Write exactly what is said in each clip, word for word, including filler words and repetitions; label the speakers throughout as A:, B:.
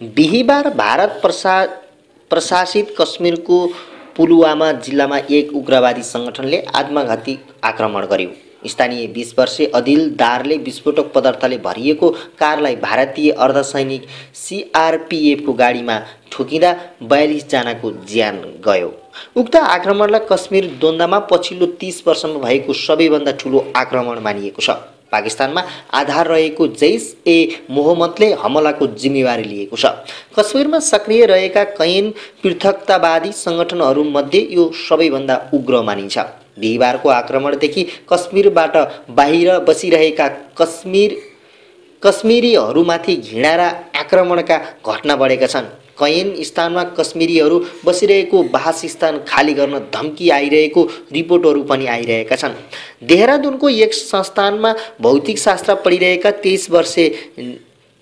A: बिहिबार भारत प्रशा प्रशासित कश्मीरको पुलवामा जिल्लामा एक उग्रवादी सङ्गठनले आत्मघाती आक्रमण गर्यो। स्थानीय बीस वर्षीय अदिल दारले विस्फोटक पदार्थले भरिएको कारलाई भारतीय अर्धसैनिक सीआरपीएफको गाडीमा ठोकिँदा बयालिस जनाको ज्यान गयो। उक्त आक्रमणलाई कश्मीर द्वन्द्वमा पछिल्लो तीस वर्षमा भएको सबैभन्दा ठुलो आक्रमण मानिएको छ। पाकिस्तानमा आधार रहेको जैश ए मोहम्मदले हमलाको जिम्मेवारी लिएको छ। कश्मीरमा सक्रिय रहेका कैयन पृथकतावादी सङ्गठनहरूमध्ये यो सबैभन्दा उग्र मानिन्छ। बिहिबारको आक्रमणदेखि कश्मीरबाट बाहिर बसिरहेका कश्मीर कश्मीरीहरूमाथि घृणा र आक्रमणका घटना बढेका छन्। कैयन स्थानमा कश्मीरीहरू बसिरहेको वासस्थान खाली गर्न धम्की आइरहेको रिपोर्टहरू पनि आइरहेका छन्। देहरादूनको एक संस्थानमा भौतिक शास्त्र पढिरहेका तेइस वर्षीय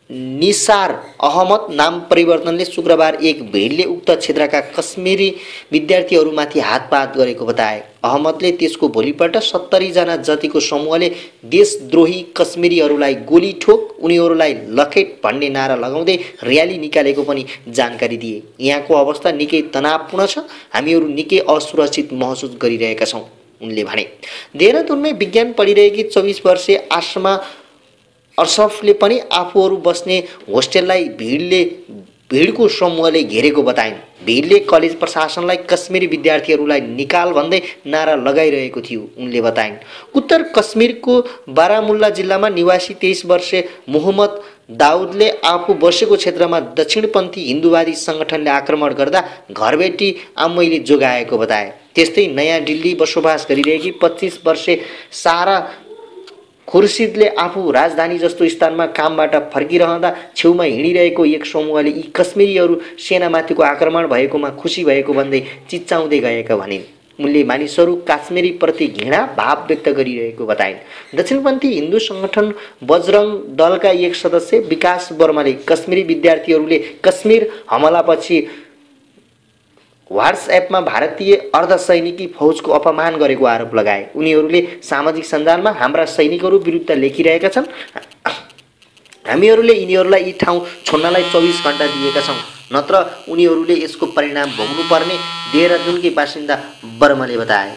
A: निसार अहमद नाम परिवर्तनले शुक्रबार एक भिडले उक्त क्षेत्रका कश्मीरी विद्यार्थीहरूमाथि हातपात गरेको बताए। अहमदले त्यसको भोलिपल्ट सत्तरी जना जतिको समूहले देशद्रोही कश्मीरीहरूलाई गोली ठोक, उनीहरूलाई लखेट भन्ने नारा लगाउँदै र्याली निकालेको पनि जानकारी दिए। यहाँको अवस्था निकै तनावपूर्ण छ, हामीहरू निकै असुरक्षित महसुस गरिरहेका छौँ, उनले भने। देहरादूनमै विज्ञान पढिरहेकी चौबिस वर्षीय आसमा अशरफले पनि आफूहरू बस्ने होस्टेललाई भिडले भिडको समूहले घेरेको बताइन्। भिडले कलेज प्रशासनलाई कश्मीरी विद्यार्थीहरूलाई निकाल भन्दै नारा लगाइरहेको थियो, उनले बताइन्। उत्तर कश्मीरको बारामुल्ला जिल्लामा निवासी तेइस वर्षीय मोहम्मद दाउदले आफू बसेको क्षेत्रमा दक्षिणपन्थी हिन्दुवादी सङ्गठनले आक्रमण गर्दा घरबेटी आम्मैले जोगाएको बताए। त्यस्तै नयाँ दिल्ली बसोबास गरिरहेकी पच्चिस वर्षीय सारा खुर्सिदले आफू राजधानी जस्तो स्थानमा कामबाट फर्किरहँदा छेउमा हिँडिरहेको एक समूहले यी कश्मीरीहरू सेनामाथिको आक्रमण भएकोमा खुसी भएको भन्दै चिच्चाउँदै गएका भनिन्। उनले मानिसहरू काश्मीरीप्रति घृणा भाव व्यक्त गरिरहेको बताइन्। दक्षिणपन्थी हिन्दू सङ्गठन बजरङ दलका एक सदस्य विकास वर्माले कश्मीरी विद्यार्थीहरूले कश्मीर हमलापछि व्हाट्सएपमा भारतीय अर्धसैनिकी फौजको अपमान गरेको आरोप लगाए। उनीहरूले सामाजिक सञ्जालमा हाम्रा सैनिकहरू विरुद्ध लेखिरहेका छन्, हामीहरूले यिनीहरूलाई यी ठाउँ छोड्नलाई चौबिस घण्टा दिएका छौँ, नत्र उनीहरूले यसको परिणाम भोग्नुपर्ने, देहरादूनकै बासिन्दा वर्माले बताए।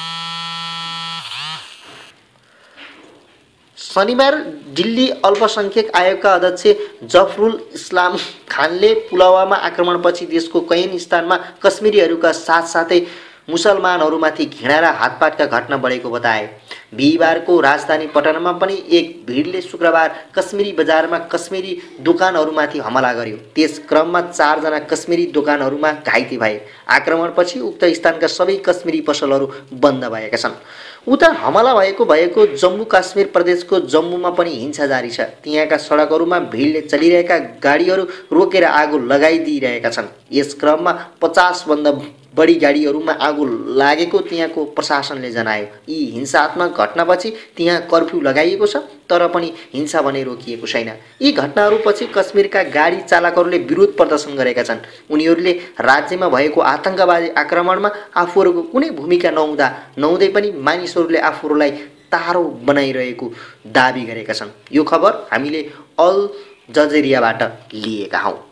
A: शनिबार दिल्ली अल्पसङ्ख्यक आयोगका अध्यक्ष जफरुल इस्लाम खानले पुलवामा आक्रमणपछि देशको कैयन स्थानमा कश्मीरीहरूका साथसाथै मुसलमानहरूमाथि घृणा र हातपातका घटना बढेको बताए। बिहिबारको राजधानी पटनामा पनि एक भिडले शुक्रबार कश्मीरी बजारमा कश्मीरी दोकानहरूमाथि हमला गर्यो। त्यस क्रममा चारजना कश्मीरी दोकानहरूमा घाइते भए। आक्रमणपछि उक्त स्थानका सबै कश्मीरी पसलहरू बन्द भएका छन्। उता हमला भएको भएको जम्मू काश्मीर प्रदेशको जम्मूमा पनि हिंसा जारी छ। त्यहाँका सडकहरूमा भिडले चलिरहेका गाडीहरू रोकेर आगो लगाइदिइरहेका छन्। यस क्रममा पचास भन्दा बढी गाडीहरूमा आगो लागेको त्यहाँको प्रशासनले जनायो। यी हिंसात्मक घटनापछि त्यहाँ कर्फ्यू लगाइएको छ, तर पनि हिंसा भने रोकिएको छैन। यी घटनाहरूपछि कश्मीरका गाडी चालकहरूले विरोध प्रदर्शन गरेका छन्। उनीहरूले राज्यमा भएको आतंकवादी आक्रमणमा आफूहरूको कुनै भूमिका नहुँदा नहुँदै पनि मानिसहरूले आफूहरूलाई तारो बनाइरहेको दाबी गरेका छन्। यो खबर हामीले अल जजिराबाट लिएका हौँ।